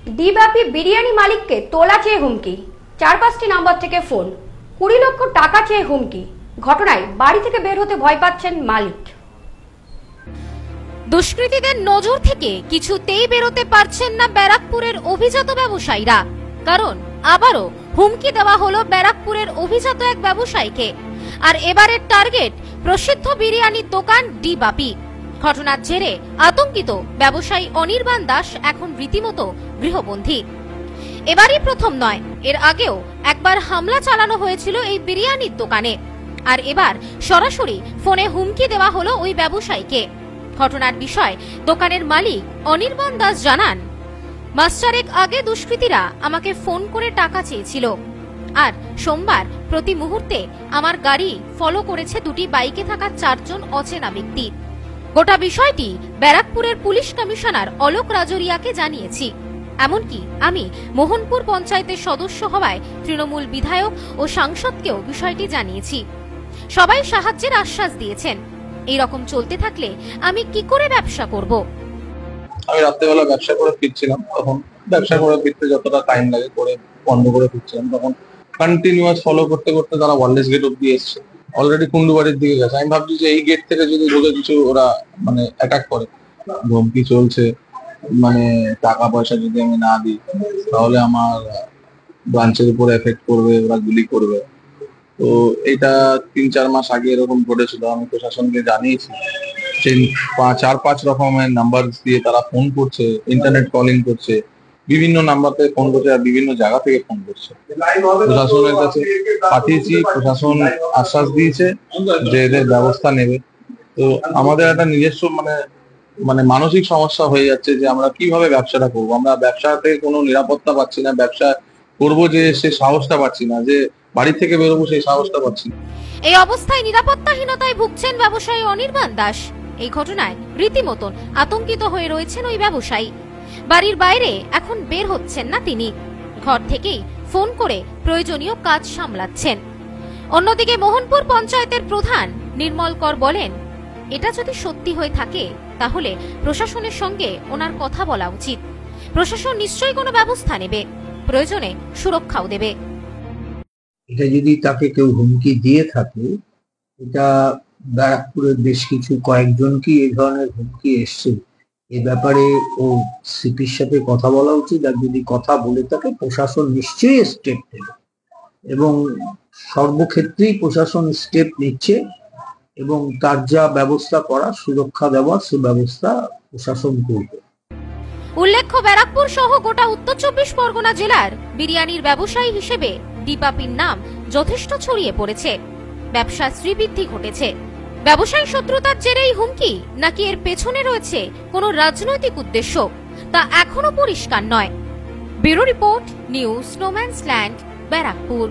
ডিব্যাপী বিরিয়ানি মালিককে তোলা চেয়ে হুমকি, ৪-৫টি নাম্বার থেকে ফোন, ২০ লক্ষ টাকা চেয়ে হুমকি। ঘটনায় বাড়ি থেকে বের হতে ভয় পাচ্ছেন মালিক। দুষ্কৃতীদের নজর থেকে কিছুতেই বেরোতে পারছেন না ব্যারাকপুরের অভিজাত ব্যবসায়ীরা, কারণ আবারও হুমকি দেওয়া হলো ব্যারাকপুরের অভিজাত এক ব্যবসায়ীকে। আর এবারের টার্গেট প্রসিদ্ধ বিরিয়ানির দোকান ডিব্যাপী। ঘটনার জেরে আতঙ্কিত ব্যবসায়ী অনির্বাণ দাস এখন রীতিমতো গৃহবন্দী। এবারই প্রথম নয়, এর আগেও একবার হামলা চালানো হয়েছিল এই বিরিয়ানির দোকানে। আর এবার সরাসরি ফোনে হুমকি দেওয়া হলো ওই ব্যবসায়ীকে। ঘটনার বিষয় দোকানের মালিক অনির্বাণ দাস জানান, মাস ৪ আগে দুষ্কৃতীরা আমাকে ফোন করে টাকা চেয়েছিল। আর সোমবার প্রতি মুহূর্তে আমার গাড়ি ফলো করেছে দুটি বাইকে থাকা ৪ জন অচেনা ব্যক্তি। গোটা বিষয়টি ব্যারাকপুরের পুলিশ কমিশনার অলোক রাজরিয়াকে জানিয়েছি। এমনকি আমি মোহনপুর পঞ্চায়েতের সদস্য হওয়ায় তৃণমূল বিধায়ক ও সাংসদকেও বিষয়টি জানিয়েছি। সবাই সাহায্যের আশ্বাস দিয়েছেন। এই রকম চলতে থাকলে আমি কি করে ব্যবসা করব? আমি রাত্রেবেলা ব্যবসা করে ফিরছিলাম, তখন ব্যবসা করে ফিরতে যতটা টাইম লাগে করে বন্ধ করে ফিরছিলাম, তখন কন্টিনিউয়াস ফলো করতে করতে তারা ওয়ারলেস গেট অব্দি এসছে। অলরেডি কুন্ডুবাড়ির দিকে গেছে। আমি ভাবছি যে এই গেট থেকে যদি ঢুকে কিছু ওরা মানে অ্যাটাক করে, ধমকি চলছে, মানে টাকা পয়সা যদি আমি না দিই তাহলে আমার ব্রাঞ্চের উপর এফেক্ট করবে, ওরা গুলি করবে। তো এটা ৩-৪ মাস আগে এরকম ঘটেছিল। আমি প্রশাসনকে জানিয়েছি। ৪-৫ রকমের নাম্বার দিয়ে তারা ফোন করছে, ইন্টারনেট কলিং করছে, বিভিন্ন নাম্বার থেকে ফোন করছে, আর বিভিন্ন জায়গা থেকে ফোন করছে। প্রশাসনের কাছে পাঠিয়েছি, প্রশাসন আশ্বাস দিয়েছে যে এদের ব্যবস্থা নেবে। তো আমাদের একটা নিজস্ব মানে মানসিক সমস্যা হয়ে যাচ্ছে যে আমরা কিভাবে ব্যবসাটা করবো। আমরা ব্যবসাতে কোনো নিরাপত্তা পাচ্ছি না, ব্যবসা করবো যে সে সাহসটা পাচ্ছি না, যে বাড়ি থেকে বেরোবো সেই সাহসটা পাচ্ছি না। এই অবস্থায় নিরাপত্তাহীনতায় ভুগছেন ব্যবসায়ী অনির্বাণ দাস। এই ঘটনায় রীতিমতন আতঙ্কিত হয়ে রয়েছেন ওই ব্যবসায়ী। বাড়ির বাইরে এখন বের হচ্ছেন না তিনি, ঘর থেকেই ফোন করে প্রয়োজনীয় কাজ সামলাচ্ছেন। অন্যদিকে মোহনপুর পঞ্চায়েতের প্রধান নির্মল কর বলেন, এটা যদি সত্যি হয়ে থাকে তাহলে প্রশাসনের সঙ্গে ওনার কথা বলা উচিত। প্রশাসন নিশ্চয়ই কোনো ব্যবস্থা নেবে, প্রয়োজনে সুরক্ষাও দেবে। এটা যদি তাকে কেউ হুমকি দিয়ে থাকে, এটা ব্যারাকপুরের বেশ কিছু কয়েকজনকে এই ধরনের হুমকি এসছে, এ ব্যাপারে ও সিপির সাথে কথা বলা উচিত। আর যদি কথা বলে থাকে প্রশাসন নিশ্চয়ই স্টেপ নেবে, এবং সর্বক্ষেত্রেই প্রশাসন স্টেপ নিচ্ছে, এবং তার যা ব্যবস্থা করা, সুরক্ষা দেওয়ার সে ব্যবস্থা প্রশাসন করবে। উল্লেখ্য, ব্যারাকপুর সহ গোটা উত্তর ২৪ পরগনা জেলার বিরিয়ানির ব্যবসায়ী হিসেবে ডিব্যাপীর নাম যথেষ্ট ছড়িয়ে পড়েছে। ব্যবসা শ্রীবৃদ্ধি ঘটেছে। ব্যবসায়ী শত্রুতার জেরেই হুমকি, নাকি এর পেছনে রয়েছে কোনো রাজনৈতিক উদ্দেশ্য, তা এখনো পরিষ্কার নয়। ব্যুরো রিপোর্ট, নিউজ স্নোম্যান্সল্যান্ড, ব্যারাকপুর।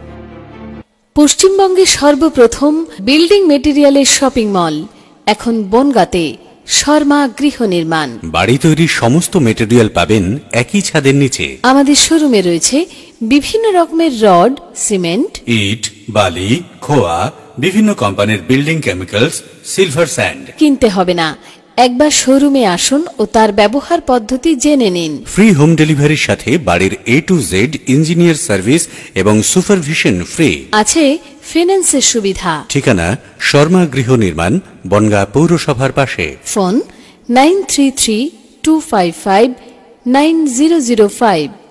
পশ্চিমবঙ্গের সর্বপ্রথম বিল্ডিং মেটেরিয়ালের শপিং মল এখন বনগাঁতে। শর্মা গৃহ নির্মাণ। বাড়ি তৈরির সমস্ত মেটেরিয়াল পাবেন একই ছাদের নিচে। আমাদের শোরুমে রয়েছে বিভিন্ন রকমের রড, সিমেন্ট, ইট, বালি, খোয়া, বিভিন্ন কোম্পানির বিল্ডিং কেমিক্যালস, সিলভার স্যান্ড। কিনতে হবে না, একবার শোরুমে আসুন ও তার ব্যবহার পদ্ধতি জেনে নিন। ফ্রি হোম ডেলিভারির সাথে বাড়ির A to Z engineer service এবং সুপারভিশন ফ্রি। আছে ফিন্যান্সের সুবিধা। ঠিকানা শর্মা গৃহ নির্মাণ, বনগাঁ পৌরসভার পাশে। ফোন 9332559005।